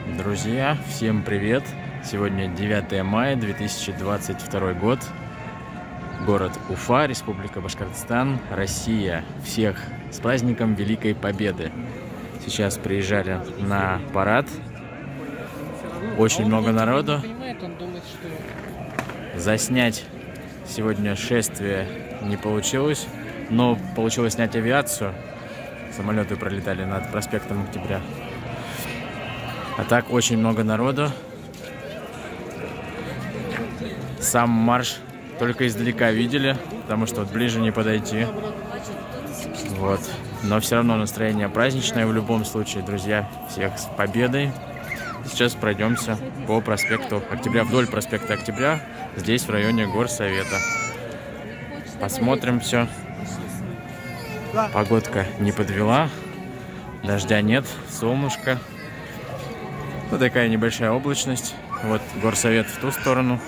Друзья, всем привет! Сегодня 9 мая 2022 год. Город Уфа, Республика Башкортостан, Россия. Всех с праздником Великой Победы! Сейчас приезжали на парад. Очень много народу. Заснять сегодня шествие не получилось, но получилось снять авиацию. Самолеты пролетали над проспектом Октября. А так очень много народу. Сам марш только издалека видели, потому что вот ближе не подойти. Вот. Но все равно настроение праздничное в любом случае, друзья. Всех с победой. Сейчас пройдемся по проспекту Октября, вдоль проспекта Октября, здесь в районе Горсовета. Посмотрим все. Погодка не подвела, дождя нет, солнышко. Вот такая небольшая облачность. Вот Горсовет в ту сторону.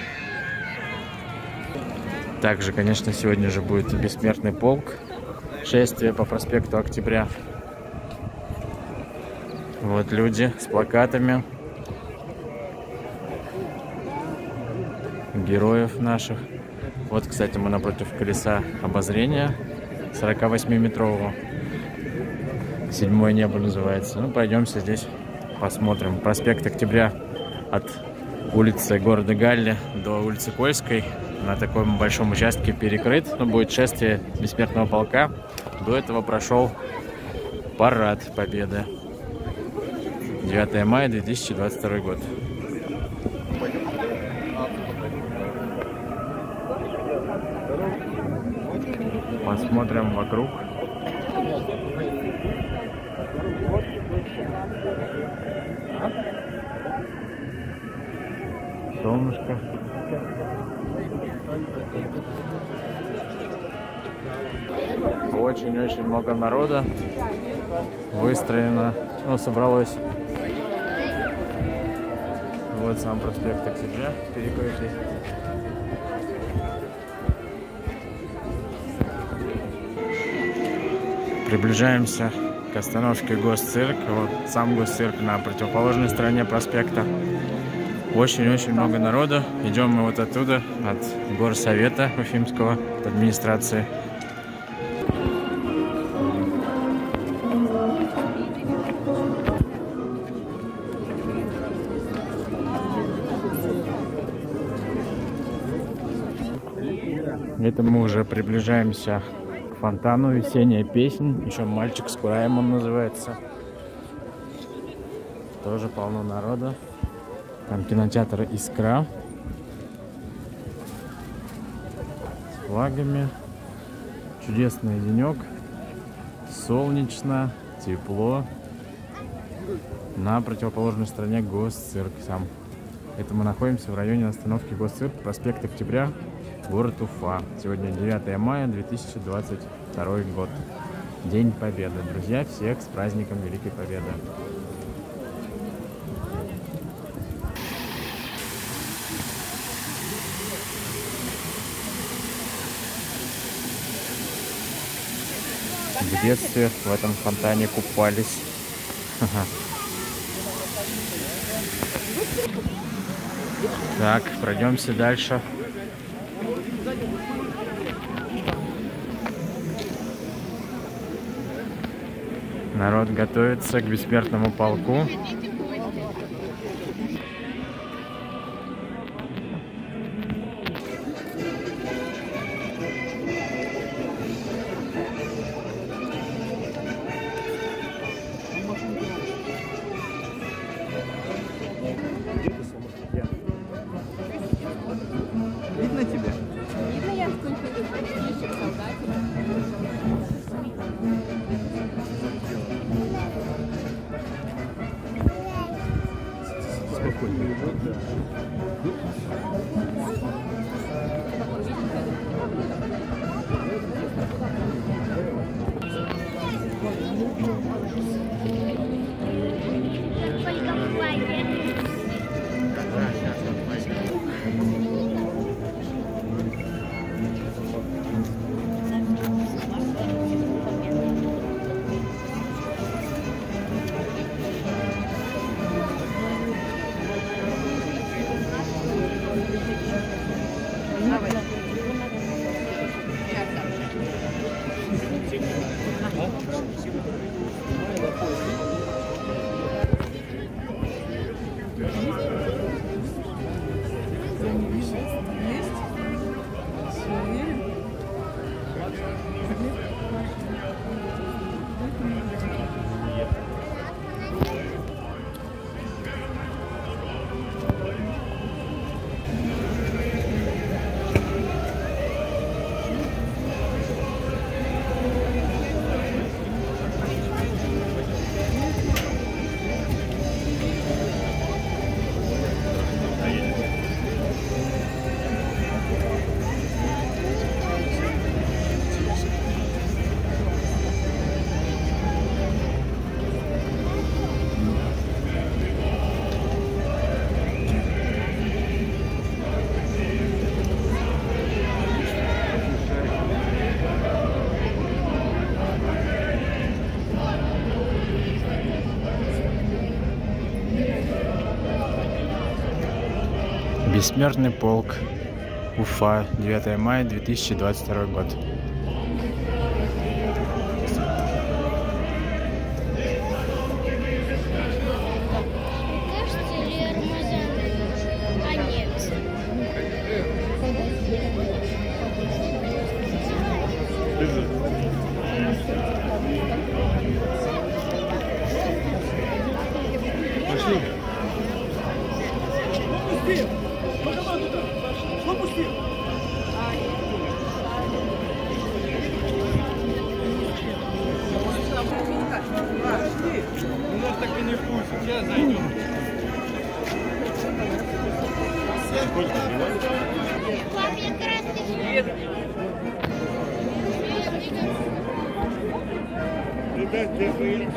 Также, конечно, сегодня же будет бессмертный полк. Шествие по проспекту Октября. Вот люди с плакатами. Героев наших. Вот, кстати, мы напротив колеса обозрения 48-метрового. Седьмое небо называется. Ну, пойдемся здесь. Посмотрим. Проспект Октября от улицы города Галли до улицы Кольской на таком большом участке перекрыт. Но будет шествие бессмертного полка. До этого прошел парад Победы. 9 мая 2022 год. Посмотрим вокруг. Солнышко. Очень-очень много народа выстроено, ну, собралось. Вот сам проспект Октября перекрытый. Приближаемся к остановке Госцирк. Вот сам Госцирк на противоположной стороне проспекта. Очень-очень много народу. Идем мы вот оттуда, от Горсовета Уфимского, от администрации. Это мы уже приближаемся к фонтану. Весенняя песнь. Еще «Мальчик с Кураем» он называется. Тоже полно народа. Там кинотеатр «Искра». С флагами. Чудесный денек. Солнечно, тепло. На противоположной стороне Госцирк сам. Это мы находимся в районе остановки Госцирк, проспект Октября, город Уфа. Сегодня 9 мая 2022 год. День Победы. Друзья, всех с праздником Великой Победы. В детстве в этом фонтане купались. Так, пройдемся дальше. Народ готовится к бессмертному полку. Видно тебя? Видно, я сколько ближе к солдатам. Спокойно. Бессмертный полк. Уфа. 9 мая 2022 год. Пошли. У нас так и не вкусит. Сейчас зайдем. Сколько живет? Ребят, держи.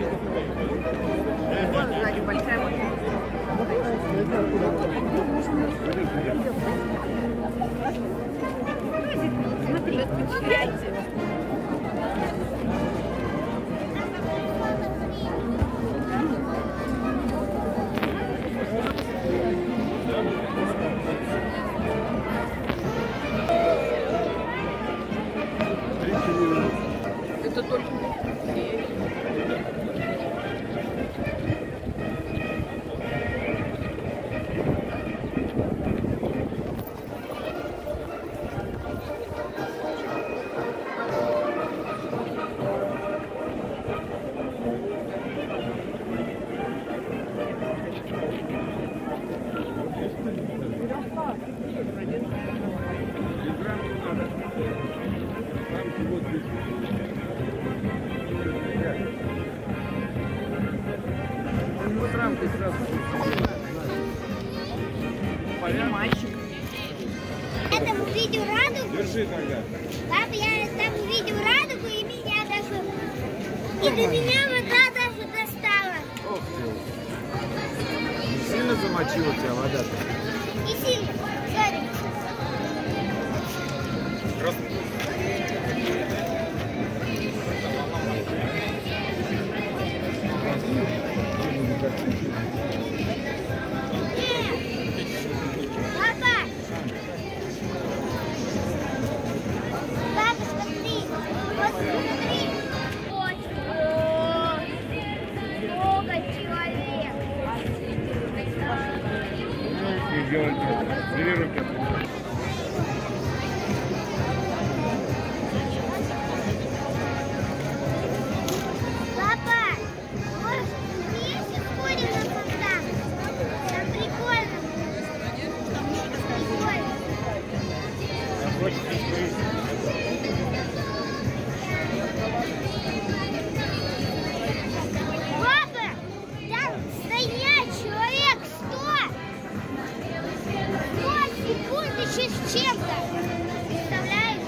Сзади большая машина. Смотри, подключайте. Это только... Мальчик. Я там увидел радугу. Держи тогда. Папа, я там увидел радугу, и меня даже... И до меня вода даже достала. Ох ты. Не сильно замочила тебя вода-то? Не сильно. Сори. Папа! Папа, смотри! Вот смотри! Много человек! Бери руки. Папа! Может, вместе сходим на фонтан? Там прикольно! Папа! Там стоять человек 100 секунд еще с чем-то! Представляешь?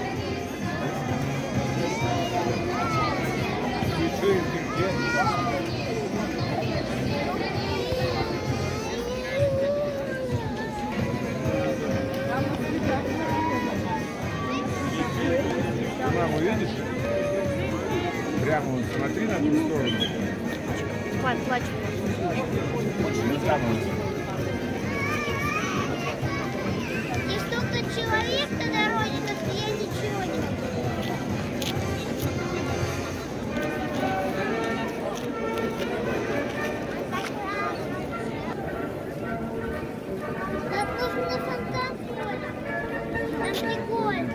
Маму видишь? Прямо вот смотри на ту сторону. Плачь. Не там вот. И столько человек на дороге, как я ничего не могу. Нам нужно на фонтан сходить. Нам прикольно.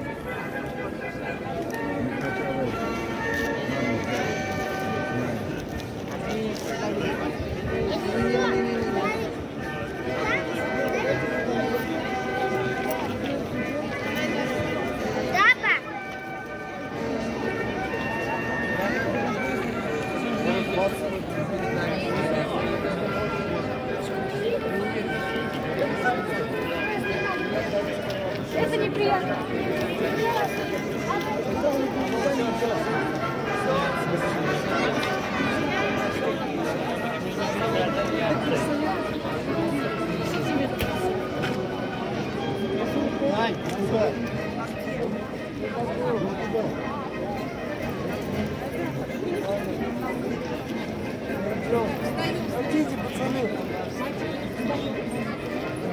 Это неприятно.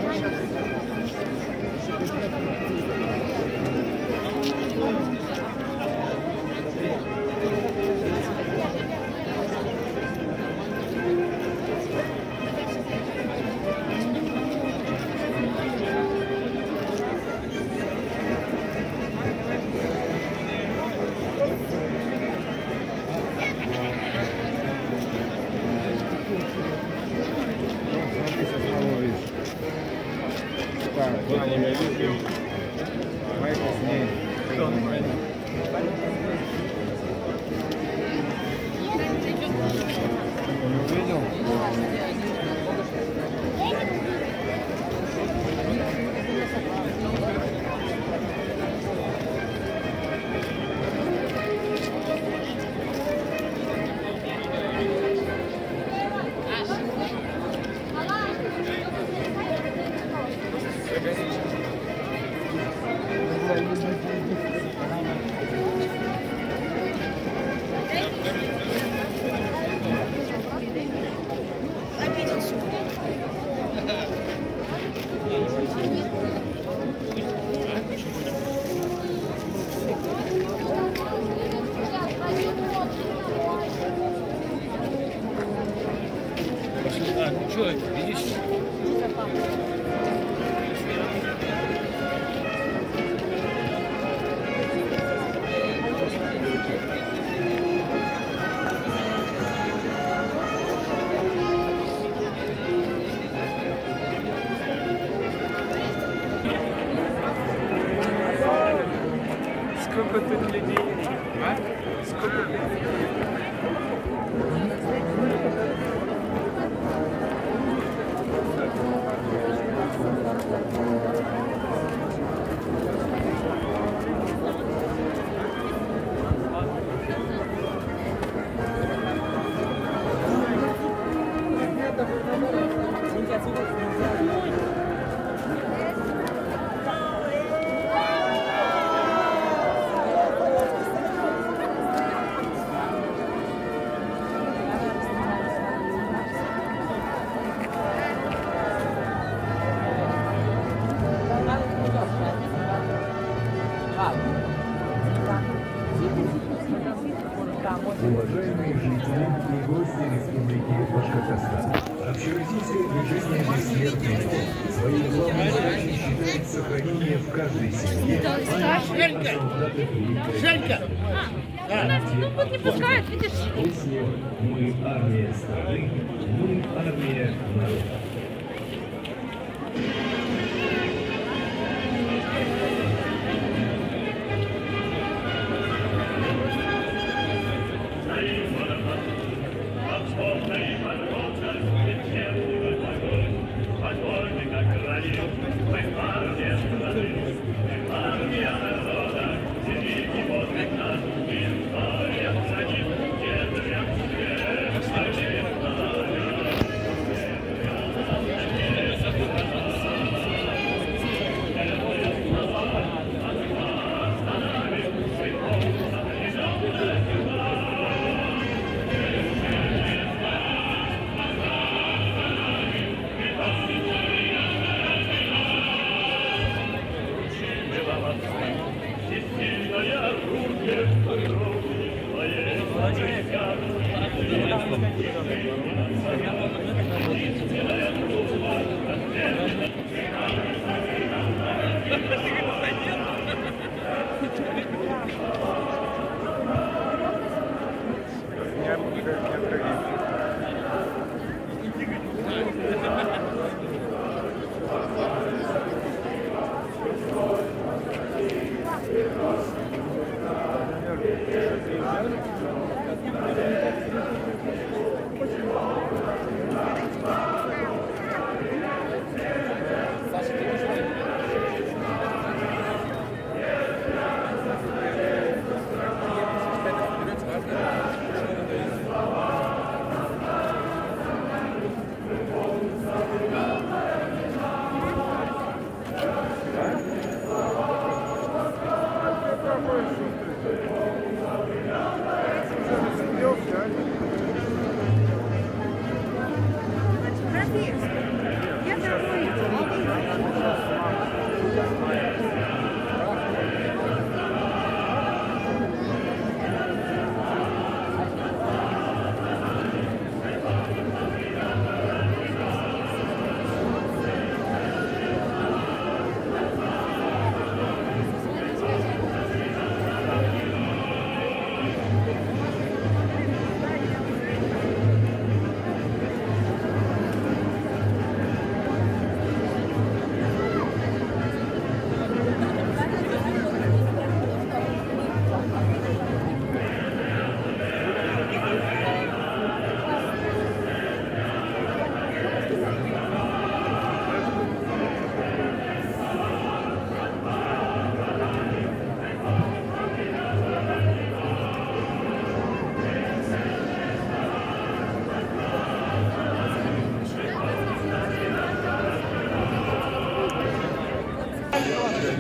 Что, видишь? Сколько тут людей? А? Сколько людей? Уважаемые жители и гости Республики Башкортостан, общероссийское движение «Бессмертный полк» своей главной задачей считает сохранение в каждой семье памяти о солдатах Великой Ну, не пускают, видишь? Песня «Мы армия страны, мы армия народа».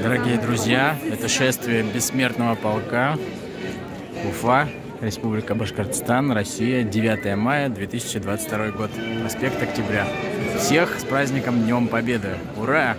Дорогие друзья, это шествие бессмертного полка, Уфа, Республика Башкортостан, Россия, 9 мая 2022 год, проспект Октября. Всех с праздником Днем Победы! Ура!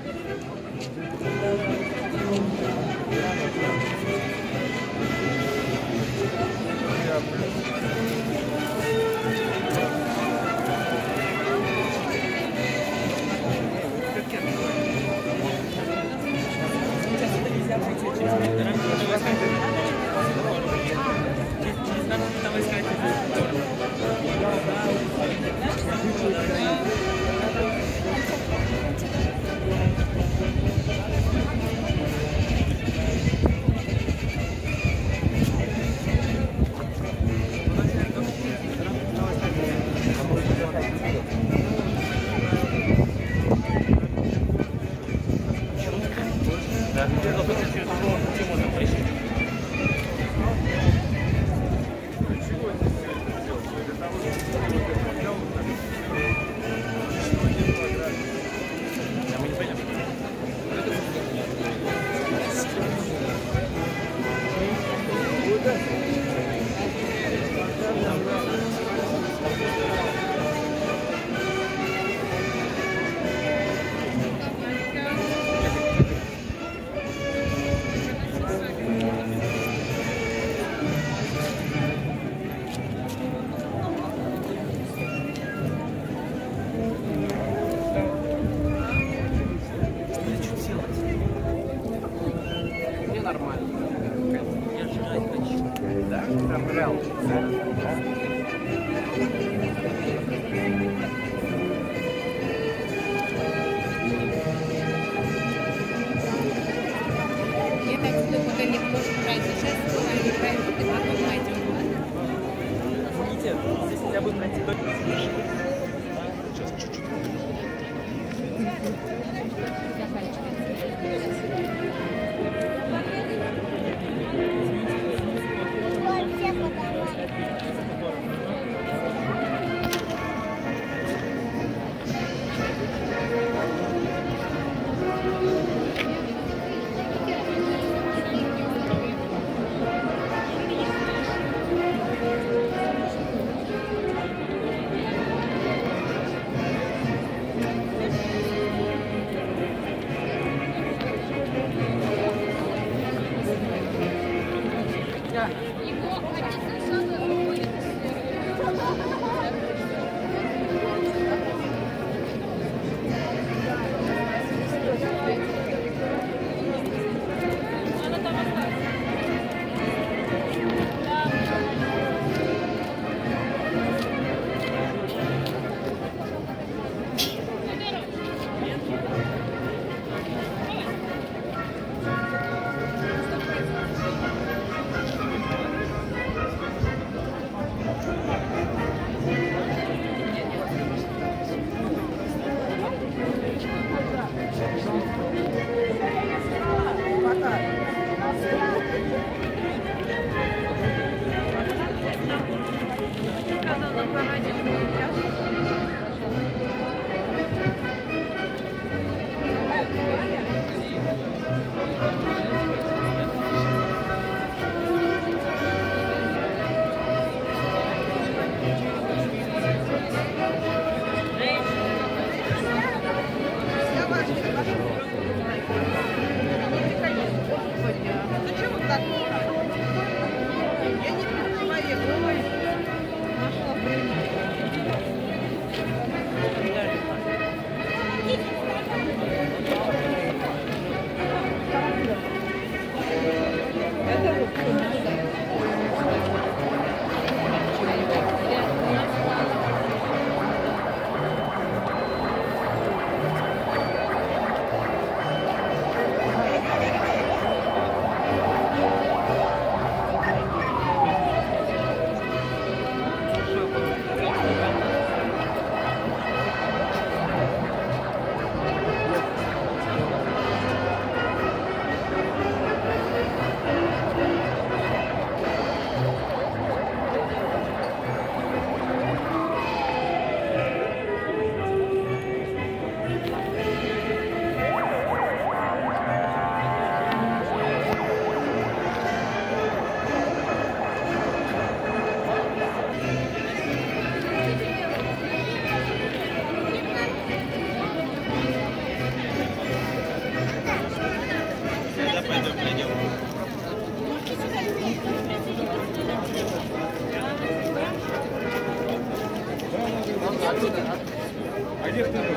А где ты?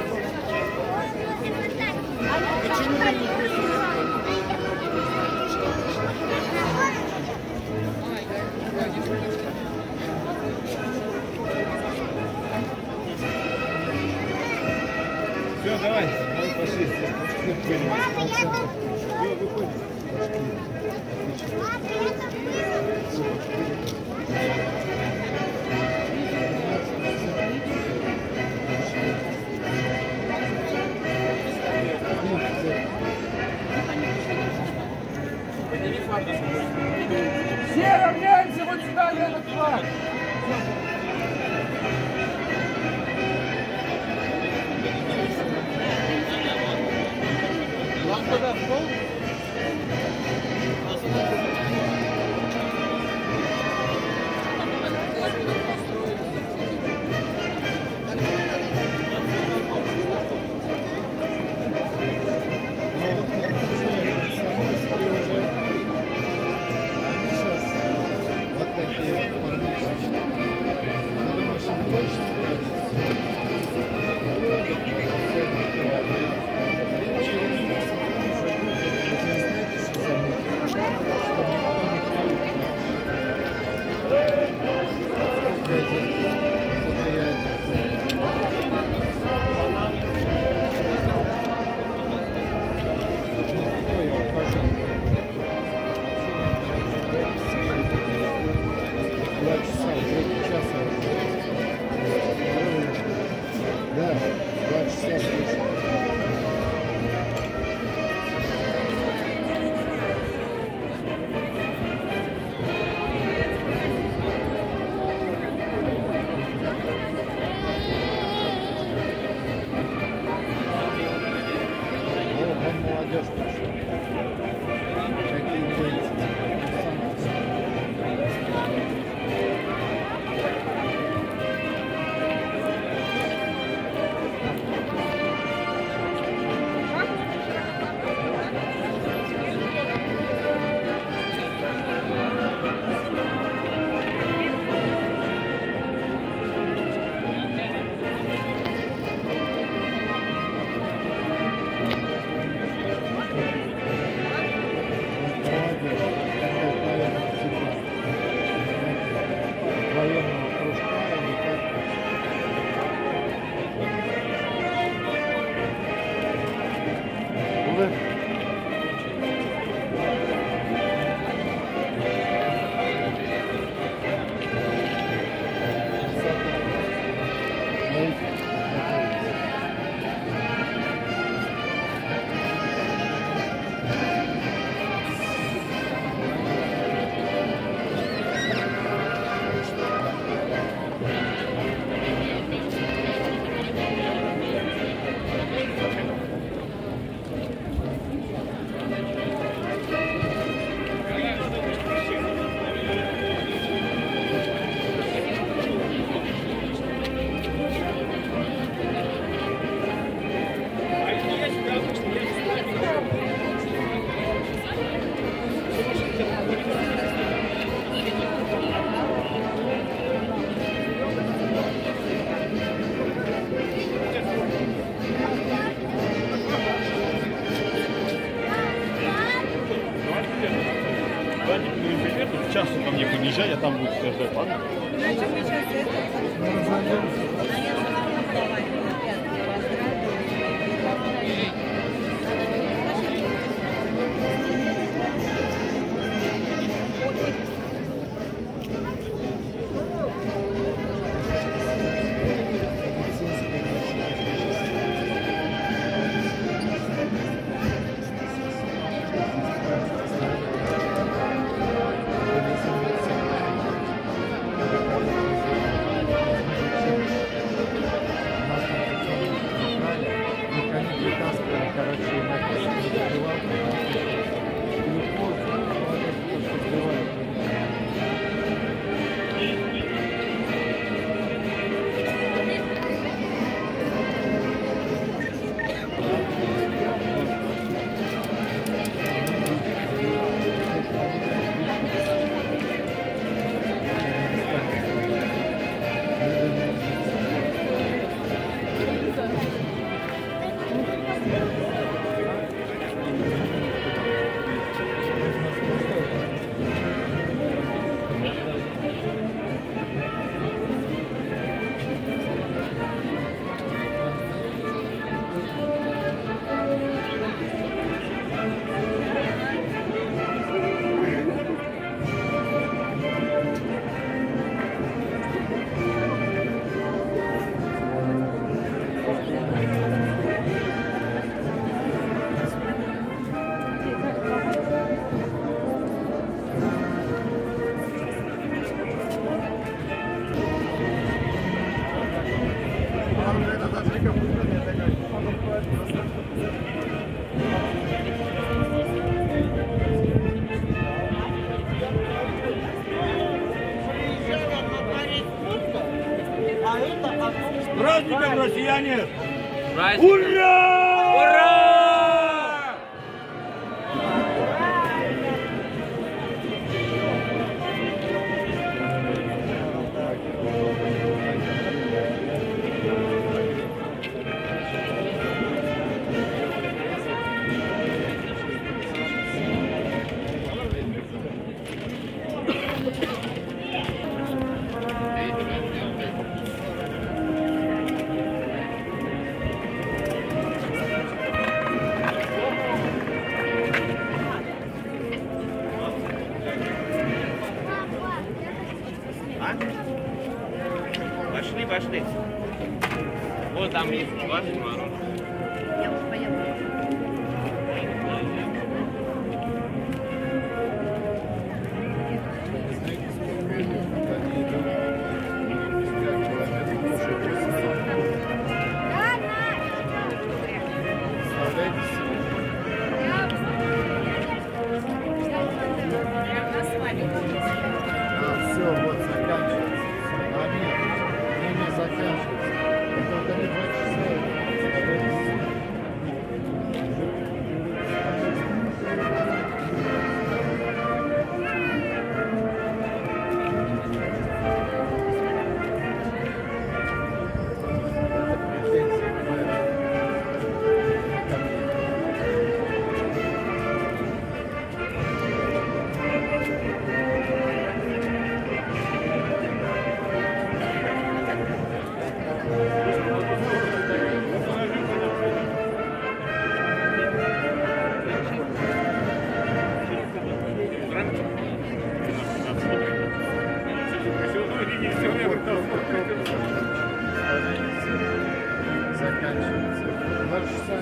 Все, давай, мы пошли. Папа, я там... Выходим. Папа, я там... Все равняемся вот сюда, на этот флаг. Лампа в пол? Сейчас ко мне подъезжай, я там буду ждать, ладно? С праздником, россияне! Ура! Ура! Пошли, пошли. Вот там есть 20 мороженое. Я уже поехала. Все, вот заканчивается. А нет, не заканчивается. Это не 2 часа. Заканчивается. 2 часа.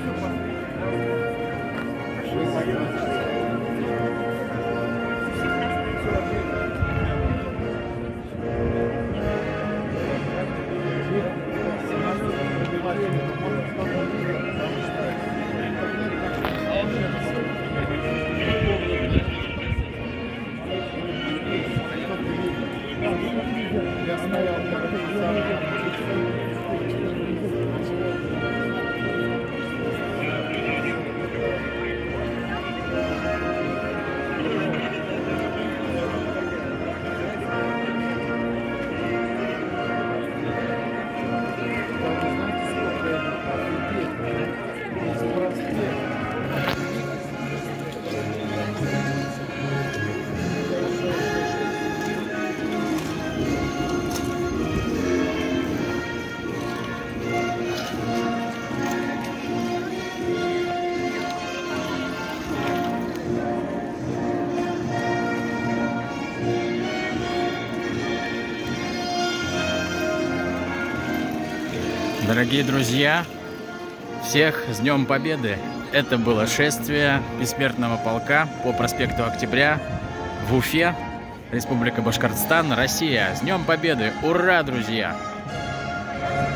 Я стоял Дорогие друзья, всех с Днем Победы! Это было шествие Бессмертного полка по проспекту Октября в Уфе, Республика Башкортостан, Россия. С Днем Победы! Ура, друзья!